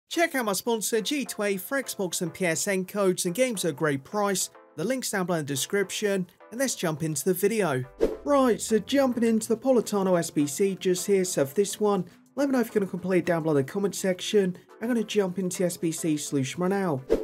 Check out my sponsor G2A for Xbox and PSN codes and games at a great price. The link's down below in the description, and let's jump into the video. Right, so jumping into the Politano SBC just here, so for this one, let me know if you're going to complete down below in the comment section. I'm going to jump into the SBC solution right now.